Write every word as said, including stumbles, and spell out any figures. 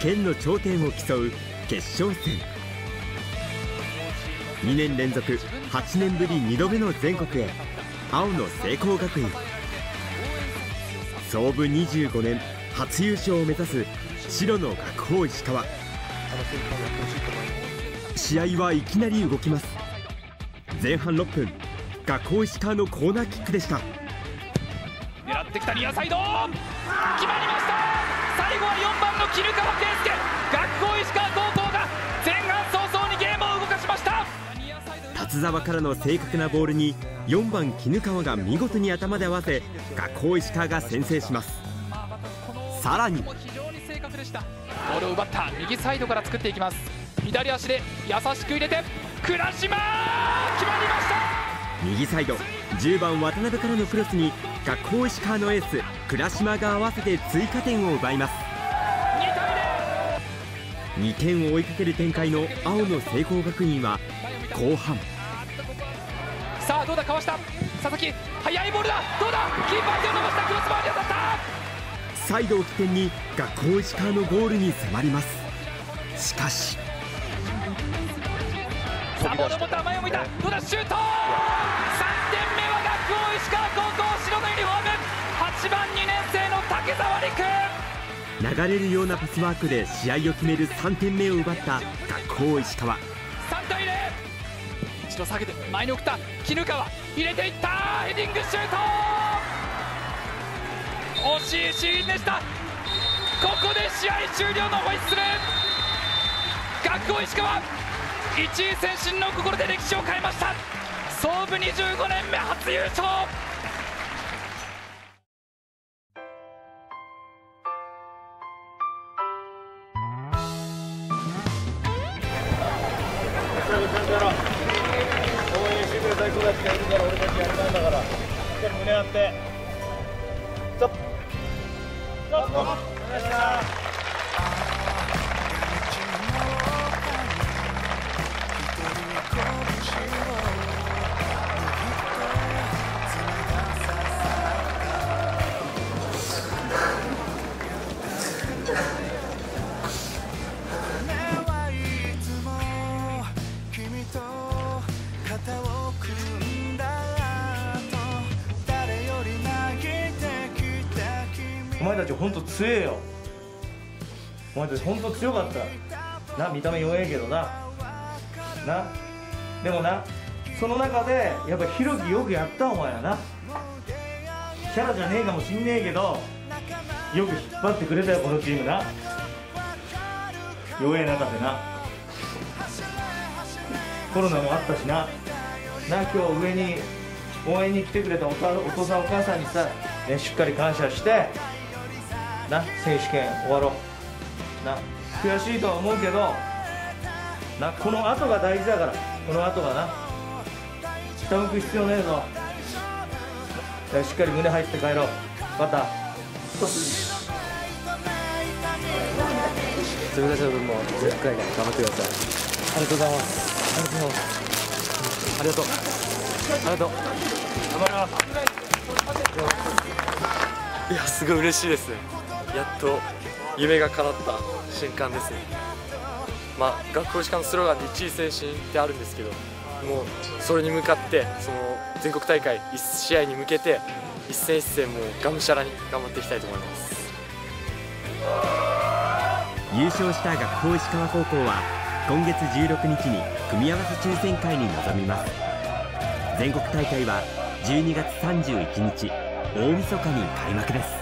県の頂点を競う決勝戦。にねん連続はちねんぶりにどめの全国へ、青の聖光学院。創部にじゅうごねん初優勝を目指す白の学法石川。試合はいきなり動きます。前半ろっぷん、学法石川のコーナーキックでした。 狙ってきたニアサイド、決まりました。最後はよんばんの絹川圭介、学法石川高校が前半早々にゲームを動かしました。 達澤からの正確なボールによんばん絹川が見事に頭で合わせ、学法石川が先制します。さらにボールを奪った右サイドから作っていきます。左足で優しく入れて倉島、決まりました。 右サイドじゅうばん渡辺からのクロスに学法石川のエース倉島が合わせて追加点を奪います。にてんを追いかける展開の青の聖光学院は後半、 さあどうだ、かわした佐々木、速いボールだ、どうだ、キーパー手を伸ばしたクロスバーに当たった。 サイドを起点に学法石川のゴールに迫ります。しかしさあボールを持った前を向いた、どうだ、シュート、さんてんめは学法石川高校、白のユニフォームはちばんにねん生の竹澤陸。 流れるようなパスワークで試合を決めるさんてんめを奪った学法石川。 さんたいゼロ、一度下げて前に送った絹川、入れていった、ヘディングシュート、惜しいシーンでした。ここで試合終了のホイッスル。学法石川一位前進の心で歴史を変えました。創部にじゅうごねんめ初優勝。 応援してくれた人たちがいるから俺たちやるんだから、しっかり胸張ってストップストップ、お願いします。お前たち本当強えよ。お前たち本当強かったな。見た目弱えけどな。なでもな、その中でやっぱひろきよくやった。お前はな、キャラじゃねえかもしんねえけどよく引っ張ってくれたよ、このチームな。弱え中でな、コロナもあったしな。な、今日上に応援に来てくれたお父さんお母さんにさ、ね、しっかり感謝してな、選手権終わろうな。悔しいとは思うけどな、この後が大事だから、この後がな、下向く必要ねえぞ。しっかり胸入って帰ろう。また自分たちの分もじゅっかい頑張ってください。ありがとうございます。ありがとうございます。ありがとうありがとう、頑張ります。いや、すごい嬉しいですね。やっと夢が叶った瞬間ですね。まあ、学法石川のスローガンで一位前進ってあるんですけど、もうそれに向かって、その全国大会いち試合に向けて一戦一戦もうがむしゃらに頑張っていきたいと思います。 優勝した学法石川高校は今月じゅうろくにちに組み合わせ抽選会に臨みます。全国大会はじゅうにがつさんじゅういちにち大晦日に開幕です。